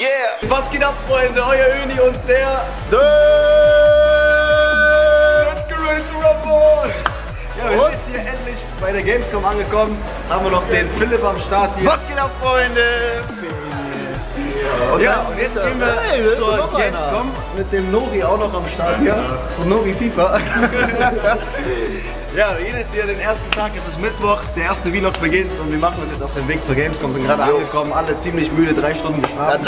Yeah! Was geht ab, Freunde? Euer Öni und der Ja, wir sind hier endlich bei der Gamescom angekommen. Haben wir noch den Philipp am Start hier. Was geht ab, Freunde? Und ja, und jetzt gehen wir zur Gamescom mit dem Nori auch noch am Start hier. Und Nori FIFA. Ja, wir gehen jetzt hier den ersten Tag, es ist Mittwoch, der erste Vlog beginnt und wir machen uns jetzt auf den Weg zur Gamescom, sind gerade angekommen, alle ziemlich müde, 3 Stunden geschlafen.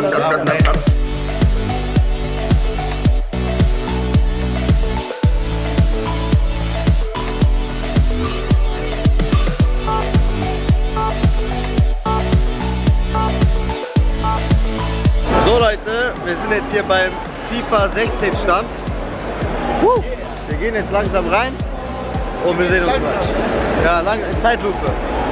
So Leute, wir sind jetzt hier beim FIFA 16 Stand. Wir gehen jetzt langsam rein und wir sehen uns gleich. Ja, Zeitlupe.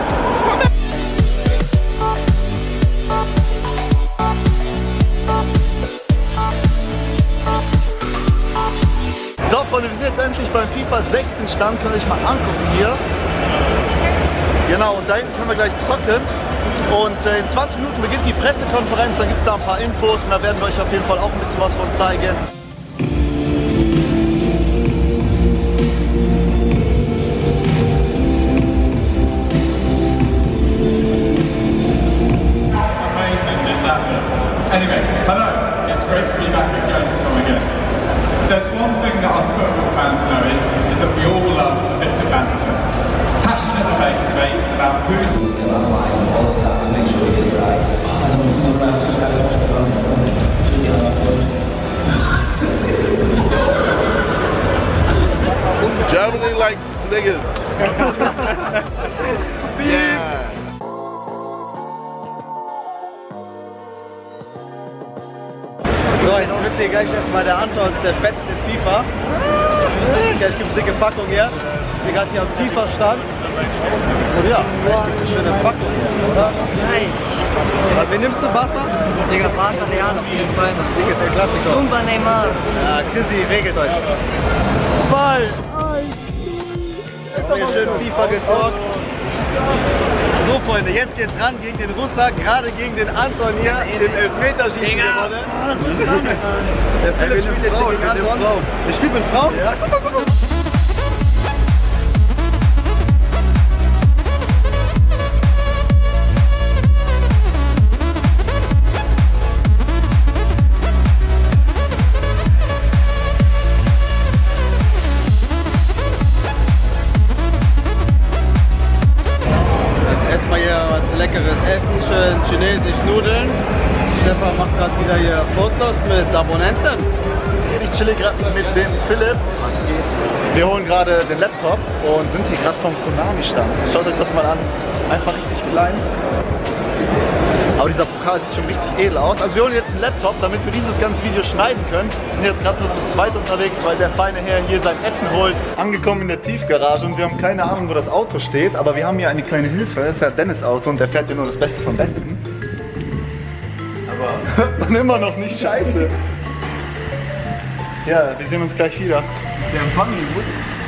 So Freunde, wir sind jetzt endlich beim FIFA 16 Stand, könnt ihr euch mal angucken hier. Genau, und da hinten können wir gleich zocken. Und in 20 Minuten beginnt die Pressekonferenz, dann gibt es da ein paar Infos und da werden wir euch auf jeden Fall auch ein bisschen was von zeigen. Anyway, hello, it's great to be back at Gamescom again. There's one thing that us football fans know is that we all love a bit of banter. Passionate debate about who's... Germany likes niggas. Yeah. So, jetzt wird hier gleich erstmal der Anton zerfetzt in FIFA. Gleich gibt es dicke Packung hier. Wir gerade hier am FIFA-Stand. Und ja, gleich gibt es eine schöne Packung hier, oder? Nein. Wen nimmst du, Barca? Digga, Barca Real auf jeden Fall. Digga, ist der Klassiker. Zumba Neymar. Ja, Chrissy, regelt euch. 2, 1. Jetzt haben wir schön FIFA gezockt. So Freunde, jetzt geht's ran gegen den Russer, gerade gegen den Anton hier, den Elfmeterschießen gewonnen. Der Philipp spielt jetzt hier gegen Anton. Der spielt mit Frauen? Ja, guck. Erstmal hier was leckeres Essen, schön chinesisch Nudeln. Stefan macht gerade wieder hier Fotos mit Abonnenten. Ich chille gerade mit dem Philipp. Wir holen gerade den Laptop und sind hier gerade vom Konami-Stand. Schaut euch das mal an. Einfach richtig klein. Aber dieser Pokal sieht schon richtig edel aus. Also wir holen jetzt einen Laptop, damit wir dieses ganze Video schneiden können. Wir sind jetzt gerade nur zu zweit unterwegs, weil der feine Herr hier sein Essen holt. Angekommen in der Tiefgarage und wir haben keine Ahnung, wo das Auto steht. Aber wir haben hier eine kleine Hilfe. Das ist ja Dennis Auto und der fährt ja nur das Beste vom Besten. Aber hört man immer noch nicht scheiße. Ja, wir sehen uns gleich wieder. Ist der Empfang hier gut?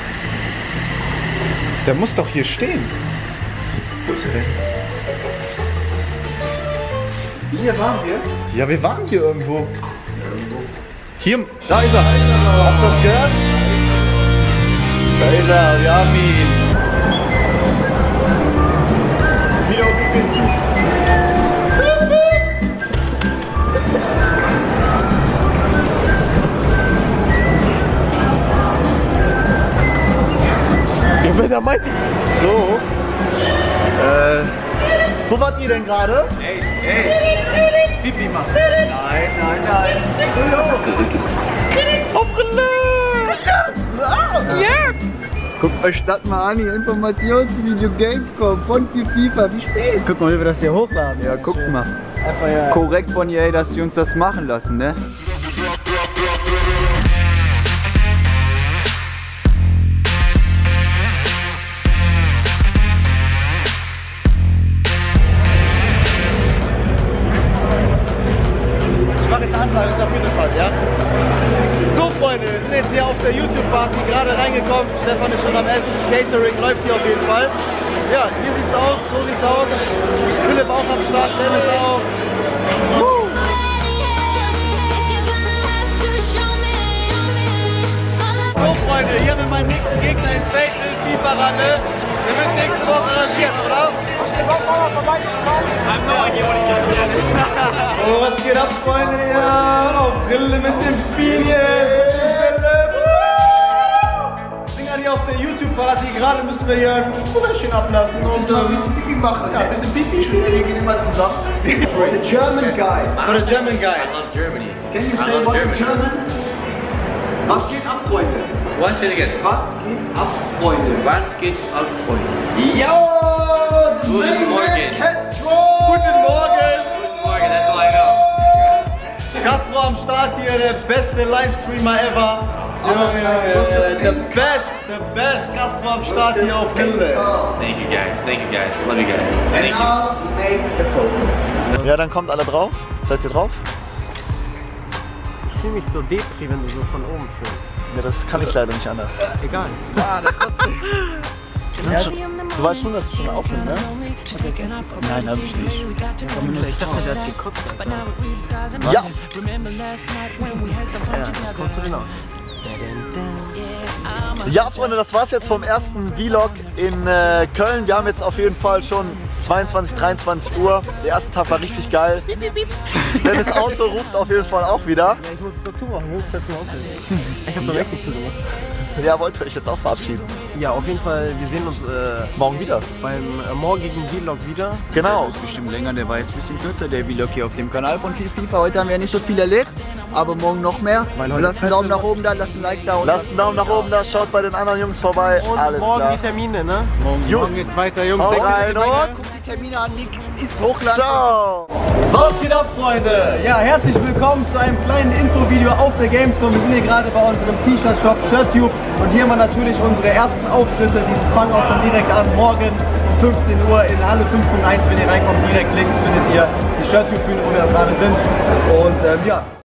Der muss doch hier stehen. Wo ist er denn? Hier waren wir? Ja, wir waren hier irgendwo. Hier, da ist er. Hast du das gehört? Da ist er, wir haben ihn. Video beginnt. Ja, wenn er meint. So. Wo wart ihr denn gerade? Hey. Pipi machen. Nein. Guckt euch das mal an, hier Informationsvideo Gamescom von FIFA. Wie spät? Guck mal, wie wir das hier hochladen. Ja, guckt mal. Einfach ja. Korrekt von EA, dass die uns das machen lassen, ne? Ich mache jetzt Ansage, ist auf jeden Fall, ja? So Freunde, wir sind jetzt hier auf der YouTube-Party gerade reingekommen. Stefan ist schon am Essen, Catering läuft hier auf jeden Fall. Ja, hier sieht's aus, so sieht's aus. Philipp auch am Start, Dennis auch. Oh, was geht ab, Freunde? Ja, auf Brille mit dem Phineas. Sind hier auf der YouTube-Party. Gerade müssen wir hier ein Spurchen ablassen und ein bisschen Pipi machen. Ja, ein bisschen Pipi. Wir gehen immer zusammen. For the German guys. For the German guys. I love Germany. Can you say what in German? Was geht ab, Freunde? Once it again. Was geht ab, Freunde? Was geht ab, Freunde? Yo! Guten Morgen. Castro! Guten Morgen! Guten Morgen, that's all I know. Castro am Start hier, der beste Livestreamer ever. The best Castro am Start hier auf Gilde. Thank you guys, love you guys. And now make a photo. Ja, dann kommt alle drauf. Seid ihr drauf? Ich fühle mich so depri, wenn du so von oben fühlst. Ja, das kann ich leider nicht anders. Egal. Du weißt schon, dass ich schon aufnehme, ne? Nein, hab ich nicht. Ich dachte, der hat gekotzt. Ja! Kommst du denn auch? Ja, Freunde, das war's jetzt vom ersten Vlog in Köln. Wir haben jetzt auf jeden Fall schon 22, 23 Uhr. Der erste Tag war richtig geil. Denn das Auto ruft auf jeden Fall auch wieder. Ja, ich muss es dazu machen, ich hab doch richtig zugemacht. Ja, wollt ihr euch jetzt auch verabschieden? Ja, auf jeden Fall, wir sehen uns Morgen wieder. beim morgigen Vlog wieder. Genau. Das ist bestimmt länger, der war jetzt ein bisschen kürzer, der Vlog hier auf dem Kanal von FIFA. Heute haben wir ja nicht so viel erlebt, aber morgen noch mehr. Lasst einen Daumen nach oben da, lasst ein Like da. Und Lasst einen Daumen nach oben da, schaut bei den anderen Jungs vorbei. Und Alles morgen klar. die Termine, ne? Gut. Morgen geht's weiter, Jungs. Hau Denkt rein an die und guckt die Termine an, Nick ist hochladen. ciao. Was geht ab, Freunde? Ja, herzlich willkommen zu einem kleinen Infovideo auf der Gamescom. Wir sind hier gerade bei unserem T-Shirt-Shop ShirtTube und hier haben wir natürlich unsere ersten Auftritte. Diese fangen auch schon direkt an. Morgen um 15 Uhr in Halle 5.1, wenn ihr reinkommt, direkt links findet ihr die ShirtTube-Bühne, wo wir gerade sind. Und ja.